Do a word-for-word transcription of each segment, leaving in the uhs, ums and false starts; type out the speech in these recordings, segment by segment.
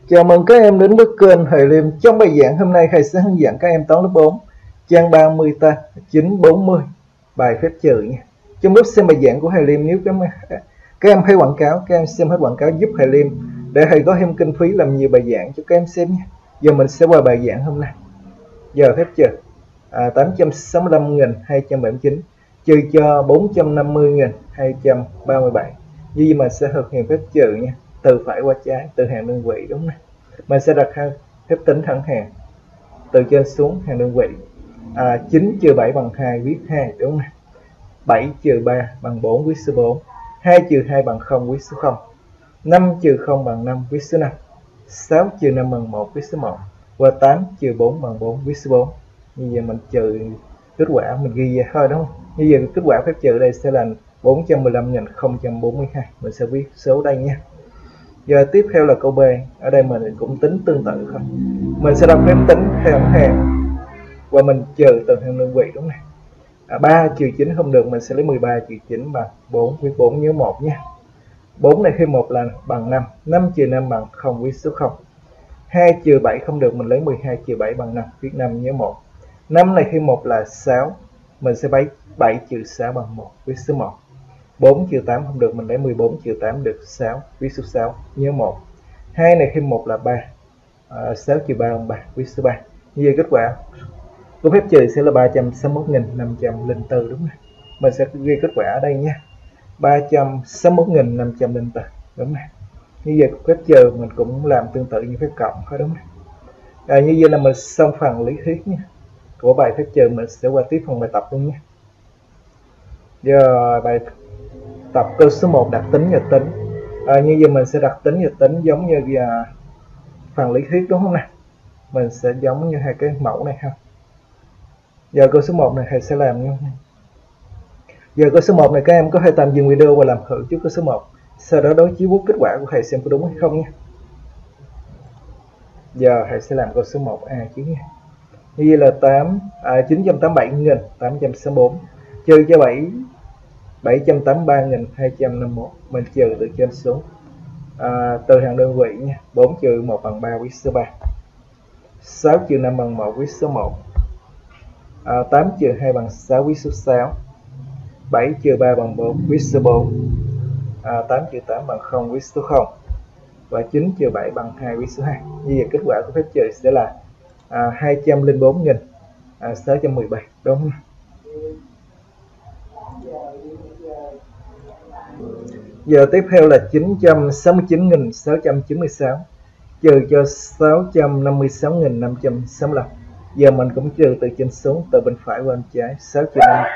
Chào mừng các em đến với kênh Thầy Liêm. Trong bài giảng hôm nay thầy sẽ hướng dẫn các em toán lớp bốn, trang ba mươi ta chín bốn mươi, bài phép trừ nha. Trong lúc xem bài giảng của thầy Liêm, nếu các em, các em thấy quảng cáo, các em xem hết quảng cáo giúp thầy Liêm để thầy có thêm kinh phí làm nhiều bài giảng cho các em xem nha. Giờ mình sẽ qua bài giảng hôm nay. Giờ phép trừ à, tám trăm sáu mươi lăm nghìn hai trăm bảy mươi chín trừ cho bốn trăm năm mươi nghìn hai trăm ba mươi bảy. Như vậy mình sẽ thực hiện phép trừ nha, từ phải qua trái, từ hàng đơn vị, đúng không? Mình sẽ đặt phép tính thẳng hàng từ trên xuống hàng đơn vị. à, chín trừ bảy bằng hai, viết hai, đúng không? bảy trừ ba bằng bốn, viết số bốn. Hai trừ hai bằng không, viết số không. Năm trừ không bằng năm, viết số năm. Sáu trừ năm bằng một, viết số một. Và tám trừ bốn bằng bốn, viết số bốn. Như vậy mình trừ kết quả mình ghi ra thôi, đúng không? Như vậy kết quả phép trừ đây sẽ là bốn trăm mười lăm nghìn không trăm bốn mươi hai. Mình sẽ viết số đây nha. Giờ tiếp theo là câu B. Ở đây mình cũng tính tương tự thôi. Mình sẽ đọc phép tính theo hàng và mình trừ từ hàng đơn vị, đúng này. à, ba trừ chín không được, mình sẽ lấy mười ba trừ chín bằng bốn, viết bốn nhớ một nha. Bốn này khi một là bằng năm. Năm trừ năm bằng không, viết số không. Hai trừ bảy không được, mình lấy mười hai trừ bảy bằng năm, viết năm nhớ một. Năm này khi một là sáu, mình sẽ lấy bảy trừ sáu bằng một, viết số một. Bốn trừ tám không được, mình lấy mười bốn trừ tám được sáu, viết số sáu nhớ một. Hai này khi một là ba, à, sáu trừ ba bằng ba, viết số ba. Như vậy kết quả của phép trừ sẽ là ba trăm sáu mươi mốt nghìn năm trăm lẻ bốn, đúng không? Mình sẽ ghi kết quả ở đây nha, ba trăm sáu mươi mốt nghìn năm trăm lẻ bốn, đúng không? Như vậy phép trừ mình cũng làm tương tự như phép cộng thôi, đúng không? À, như vậy là mình xong phần lý thuyết nha của bài phép trừ. Mình sẽ qua tiếp phần bài tập luôn nha. Giờ bài tập câu số một, đặt tính và tính. à, như vậy mình sẽ đặt tính và tính giống như uh, phần lý thuyết, đúng không nào? Mình sẽ giống như hai cái mẫu này ha. Giờ câu số một này thầy sẽ làm nha. Giờ câu số một này các em có thể tạm dừng video và làm thử trước câu số một, sau đó đối chiếu kết quả của thầy xem có đúng hay không nha. Giờ thầy sẽ làm câu số một A trước nha. Như vậy là tám, à, chín trăm tám mươi bảy nghìn tám trăm sáu mươi tư trừ cho bảy, bảy trăm tám mươi ba nghìn hai trăm năm mươi mốt. Mình trừ từ trên xuống, à, từ hàng đơn vị nha. Bốn trừ một bằng ba, viết số ba. Sáu trừ năm bằng một, viết số một. à, Tám trừ hai bằng sáu, viết số sáu. Bảy trừ ba bằng bốn, viết số bốn. à, Tám trừ tám bằng không, viết số không. Và chín trừ bảy bằng hai, viết số hai. Như vậy kết quả của phép trừ sẽ là à, hai trăm lẻ bốn nghìn sáu trăm mười bảy, đúng không? Giờ tiếp theo là chín trăm sáu mươi chín nghìn sáu trăm chín mươi sáu trừ cho sáu trăm năm mươi sáu nghìn năm trăm sáu mươi lăm. Giờ mình cũng trừ từ trên xuống, từ bên phải qua bên trái. Sáu trừ năm.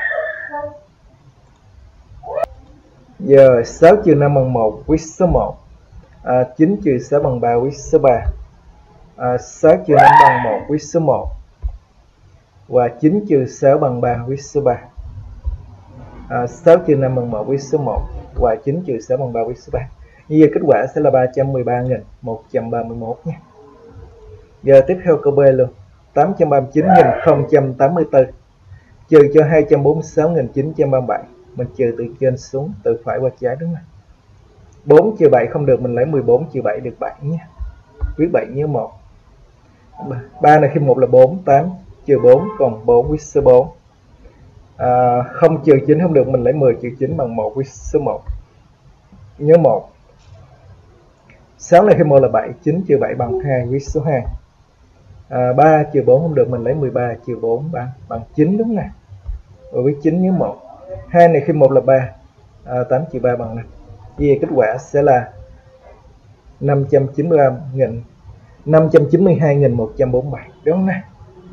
Giờ sáu trừ năm bằng một, viết số một. à, chín trừ sáu bằng ba, viết số ba. à, sáu trừ năm bằng một, viết số một. Và chín trừ sáu bằng ba, viết số ba. à, sáu trừ năm bằng một, viết số một. Và chín trừ sáu bằng ba, viết số ba. Như vậy kết quả sẽ là ba trăm mười ba nghìn một trăm ba mươi mốt nhé. Giờ tiếp theo câu B luôn. Tám trăm ba mươi chín nghìn không trăm tám mươi tư trừ cho hai trăm bốn mươi sáu nghìn chín trăm ba mươi bảy. Mình trừ từ trên xuống, từ phải qua trái, đúng không? Bốn trừ bảy không được, mình lấy mười bốn trừ bảy được bảy nhé, viết bảy nhớ một. Ba này khi một là bốn. Tám trừ bốn còn bốn, viết số bốn. à, Không trừ chín không được, mình lấy mười trừ chín bằng một, viết số một nhớ một. Sáu này khi một là bảy. Chín trừ bảy bằng hai, viết số hai. à, ba trừ bốn không được, mình lấy mười ba trừ bốn bằng, bằng chín, đúng nè, và viết chín nhớ một. Hai này khi một là ba. à, tám trừ ba bằng năm. Vì kết quả sẽ là năm trăm chín mươi ba nghìn năm trăm chín mươi hai nghìn một trăm bốn mươi bảy, đúng không nè?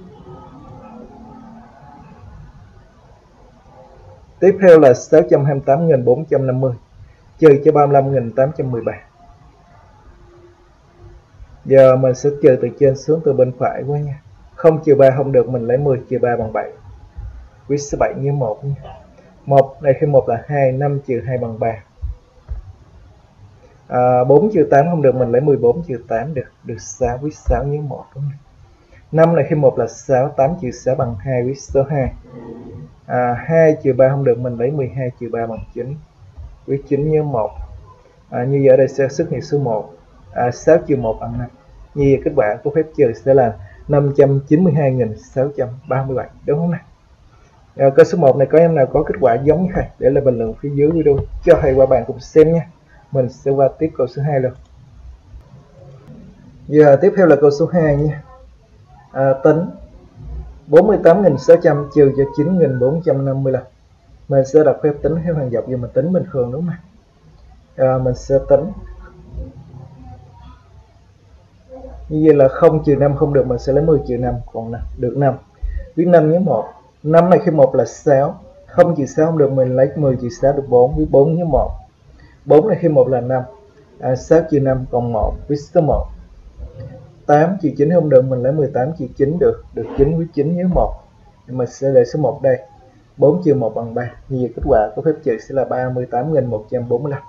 Tiếp theo là sáu trăm hai mươi tám nghìn bốn trăm năm mươi trừ cho ba mươi lăm nghìn tám trăm mười ba. Giờ mình sẽ trừ từ trên xuống, từ bên phải qua nha. Không trừ ba không được, mình lấy mười trừ ba bằng bảy, viết số bảy như một nha. một này khi một là hai. Năm trừ hai bằng ba. à, bốn trừ tám không được, mình lấy mười bốn trừ tám được được sáu, viết sáu như một, đúng không? năm này khi một là sáu. Tám trừ sáu bằng hai, viết số hai. à, hai trừ ba không được, mình lấy mười hai trừ ba bằng chín, viết chín như một. à, Như vậy ở đây sẽ xuất hiện số một. à, sáu trừ một bằng năm. Như vậy kết quả của phép trừ sẽ là năm trăm chín mươi hai nghìn sáu trăm ba mươi bảy, đúng không nào? À, câu số một này có em nào có kết quả giống như thầy để lại bình luận phía dưới video cho thầy qua bạn cùng xem nha. Mình sẽ qua tiếp câu số hai luôn. Giờ tiếp theo là câu số hai nha. À, tính bốn mươi tám nghìn sáu trăm trừ cho chín nghìn bốn trăm năm mươi lăm. Mình sẽ đọc phép tính theo hàng dọc, giờ mình tính bình thường đúng không? À, mình sẽ tính như vậy là không trừ năm không được, mình sẽ lấy mười trừ năm còn được năm. Viết năm nhớ một. năm này khi một là sáu, không trừ sáu không được, mình lấy mười trừ sáu được bốn, viết bốn nhớ một. bốn này khi một là năm, à, sáu trừ năm còn một, viết số một. tám trừ chín không được, mình lấy mười tám trừ chín được, được chín, viết chín nhớ một. Mình sẽ để số một đây. bốn trừ một bằng ba. Như vậy kết quả của phép trừ sẽ là ba mươi tám nghìn một trăm bốn mươi lăm.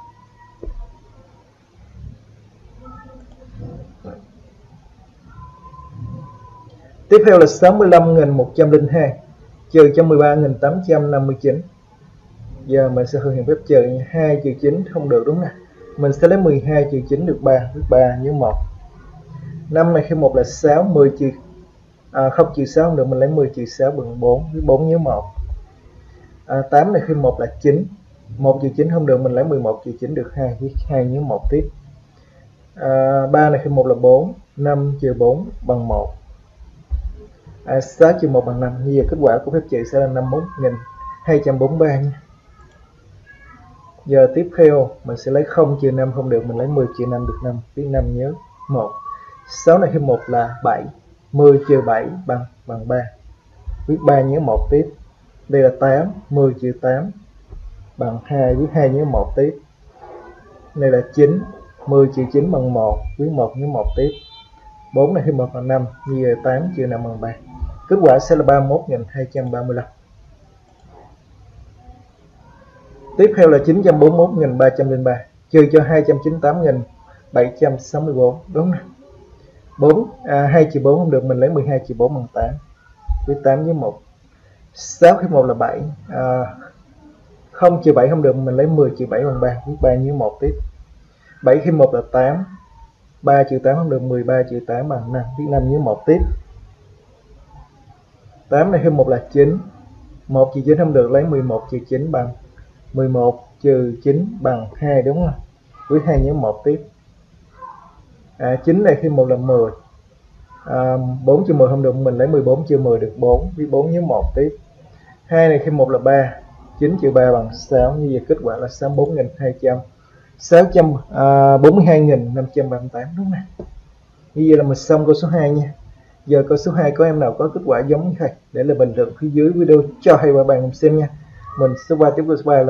Tiếp theo là sáu mươi lăm nghìn một trăm lẻ hai trừ cho mười ba nghìn tám trăm năm mươi chín. Giờ mình sẽ thực hiện phép trừ, hai trừ chín không được đúng nè. Mình sẽ lấy mười hai trừ chín được ba, viết ba nhớ một. năm này khi một là sáu, mười trừ à, không trừ sáu không được, mình lấy mười trừ sáu bằng bốn, viết bốn nhớ một. À, tám này khi một là chín, một trừ chín không được, mình lấy mười một trừ chín được hai, viết hai nhớ một tiếp. À, ba này khi một là bốn, năm trừ bốn bằng một. À, sáu trừ một bằng năm. Như vậy kết quả của phép trừ sẽ là năm mươi mốt nghìn hai trăm bốn mươi ba nha. Giờ tiếp theo mình sẽ lấy không trừ năm không được, mình lấy mười trừ năm được năm, viết năm nhớ một. sáu này khi một là bảy, mười trừ bảy bằng bằng ba, viết ba nhớ một tiếp. Đây là tám, mười trừ tám bằng hai, viết hai nhớ một tiếp. Đây là chín, mười trừ chín bằng một, viết một nhớ một tiếp. bốn này khi một là năm, như vậy tám trừ năm bằng ba. Kết quả sẽ là ba mươi mốt nghìn hai trăm ba mươi lăm. Tiếp theo là chín trăm bốn mươi mốt nghìn ba trăm lẻ ba trừ cho hai trăm chín mươi tám nghìn bảy trăm sáu mươi tư, đúng không? bốn, à, hai trừ bốn không được, mình lấy mười hai trừ bốn bằng tám, viết tám với một. sáu khi một là bảy, à, không trừ bảy không được, mình lấy mười trừ bảy bằng ba, viết ba với một tiếp. bảy khi một là tám, ba trừ tám không được, mười ba trừ tám bằng năm, viết năm với một tiếp. tám này khi một là chín, một trừ chín không được, lấy mười một trừ chín bằng mười một trừ chín bằng hai, đúng không? Viết hai nhớ một tiếp. À, chín này khi một là mười, à, bốn trừ mười không được, mình lấy mười bốn trừ mười được bốn, viết bốn nhớ một tiếp. hai này khi một là ba, chín trừ ba bằng sáu, như vậy kết quả là sáu mươi bốn nghìn hai trăm sáu trăm bốn mươi hai nghìn năm trăm ba mươi tám, đúng không? Như vậy là mình xong câu số hai nha. Giờ câu số hai có em nào có kết quả giống như thầy để lại bình luận phía dưới video cho thầy và bạn cùng xem nha. Mình sẽ qua tiếp câu số ba luôn.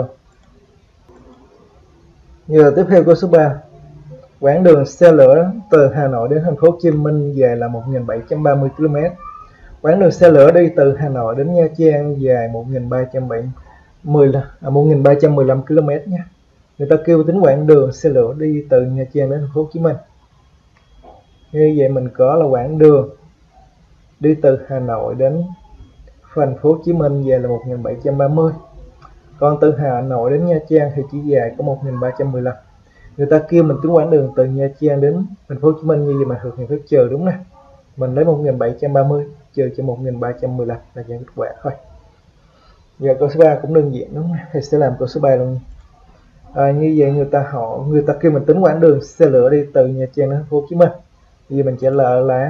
Giờ tiếp theo câu số ba. Quãng đường xe lửa từ Hà Nội đến thành phố Hồ Chí Minh dài là một nghìn bảy trăm ba mươi ki lô mét. Quãng đường xe lửa đi từ Hà Nội đến Nha Trang dài một nghìn ba trăm mười lăm ki lô mét nha. Người ta kêu tính quãng đường xe lửa đi từ Nha Trang đến thành phố Hồ Chí Minh. Như vậy mình có là quãng đường đi từ Hà Nội đến thành phố Hồ Chí Minh dài là một nghìn bảy trăm ba mươi. Còn từ Hà Nội đến Nha Trang thì chỉ dài có một nghìn ba trăm mười lăm. Người ta kêu mình tính quãng đường từ Nha Trang đến thành phố Hồ Chí Minh, như vậy mà thực hiện phép trừ, đúng nè. Mình lấy một nghìn bảy trăm ba mươi trừ cho một nghìn ba trăm mười lăm là dạng kết quả thôi. Giờ câu số ba cũng đơn giản, đúng không? Thầy sẽ làm câu số ba luôn. À, như vậy người ta họ người ta kêu mình tính quãng đường xe lửa đi từ Nha Trang đến thành phố Hồ Chí Minh. Vì mình trả lời là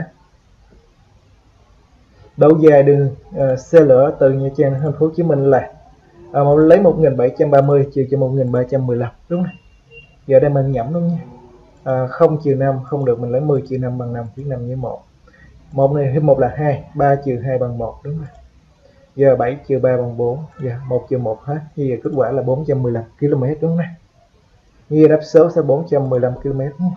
độ dài đường uh, xe lửa từ Nha Trang đến thành phố Hồ Chí Minh là à, lấy một nghìn bảy trăm ba mươi trừ cho một nghìn ba trăm mười lăm, đúng không? Giờ đây mình nhẩm luôn nha. À, không trừ năm không được, mình lấy mười trừ năm bằng năm, viết năm với một. một này thêm một là hai, ba trừ hai bằng một, đúng không? Giờ bảy trừ ba bằng bốn, giờ một trừ một hết. Như vậy kết quả là bốn trăm mười lăm ki lô mét, đúng không? Như vậy đáp số sẽ bốn trăm mười lăm ki lô mét nhé.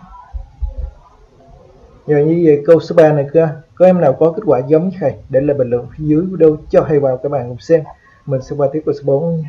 Giờ như vậy câu số ba này cơ, có em nào có kết quả giống như thầy để lại bình luận phía dưới video cho thầy vào các bạn cùng xem. Mình sẽ qua tiếp câu số bốn nha.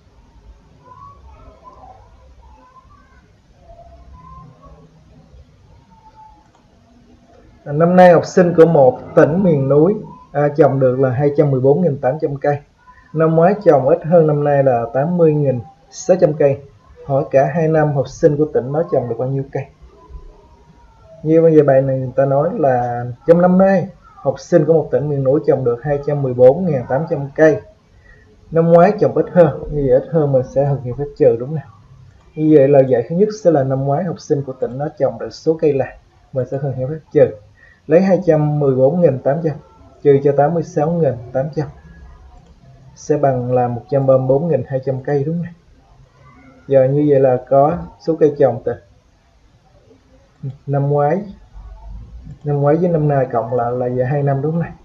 À, năm nay học sinh của một tỉnh miền núi à, trồng được là hai trăm mười bốn nghìn tám trăm cây. Năm ngoái trồng ít hơn năm nay là tám mươi nghìn sáu trăm cây. Hỏi cả hai năm học sinh của tỉnh nó trồng được bao nhiêu cây? Như bây giờ bài này người ta nói là trong năm nay học sinh của một tỉnh miền núi trồng được hai trăm mười bốn nghìn tám trăm cây. Năm ngoái trồng ít hơn, như vậy ít hơn mình sẽ thực hiện phép trừ đúng nào. Như vậy lời giải thứ nhất sẽ là năm ngoái học sinh của tỉnh nó trồng được số cây là, mình sẽ thực hiện phép trừ. Lấy hai trăm mười bốn nghìn tám trăm trừ cho tám mươi sáu nghìn tám trăm sẽ bằng là một trăm ba mươi bốn nghìn hai trăm cây đúng không? Giờ như vậy là có số cây trồng từ năm ngoái năm ngoái với năm nay cộng là là về hai năm đúng không?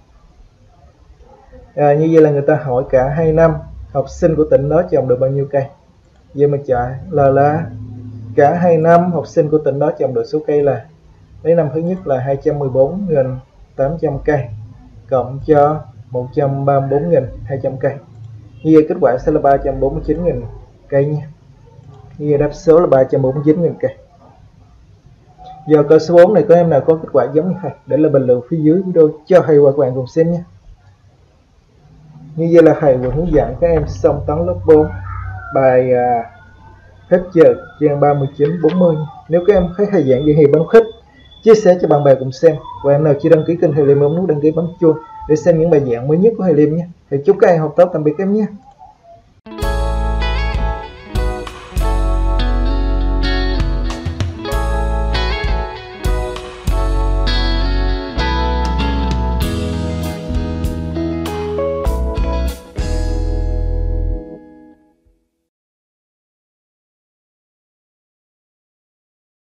À, như vậy là người ta hỏi cả hai năm học sinh của tỉnh đó trồng được bao nhiêu cây. Vậy mà trả là là cả hai năm học sinh của tỉnh đó trồng được số cây là, lấy năm thứ nhất là hai trăm mười bốn nghìn tám trăm cây cộng cho một trăm ba mươi bốn nghìn hai trăm cây. Như vậy kết quả sẽ là ba trăm bốn mươi chín nghìn cây nha. Như vậy đáp số là ba trăm bốn mươi chín nghìn cây. Giờ câu số bốn này có em nào có kết quả giống như thầy để là bình luận phía dưới video cho thầy và các bạn cùng xem nhé. Như vậy là thầy vừa hướng dẫn các em xong toán lớp bốn bài à, phép trừ trang ba mươi chín bốn mươi. Nếu các em thấy thầy giảng gì thì bấm thích, chia sẻ cho bạn bè cùng xem, và em nào chưa đăng ký kênh Thầy Liêm bấm nút đăng ký bấm chuông để xem những bài giảng mới nhất của Thầy Liêm nhé. Thầy chúc các em học tốt, tạm biệt các em nhé.